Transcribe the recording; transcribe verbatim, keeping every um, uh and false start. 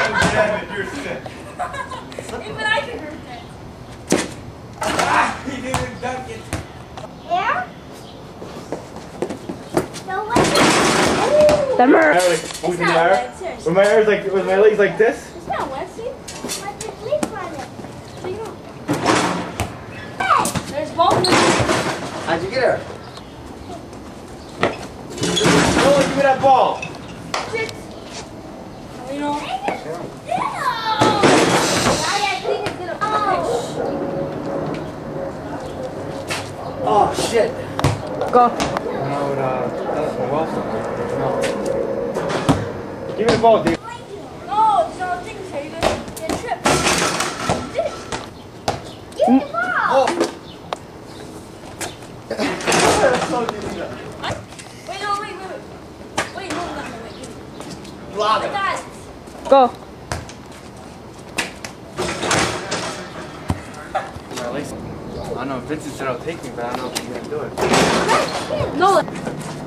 You're sick. Even I can hurt that. Ah, he didn't dunk it. Yeah? No way. That hurt. Like, It's was not my wet, arm, seriously. was my arms like, was my legs like this? It's not wet, see? But there's leaf on it. So you don't. Hey! There's both of them. How'd you get her? No, give me that ball. Shit. You know. Oh shit. Go. No, uh, that's my Wilson. No. Give me the ball, dude. No, there's no things here. You're gonna get tripped. Did it. Give me the ball! Oh. What? Wait, no, wait, wait, wait. Wait, no, no, no, wait. Block Like it. that. Go. My legs. I don't know, Vincent said I'll take me, but I don't know if he's gonna do it. No.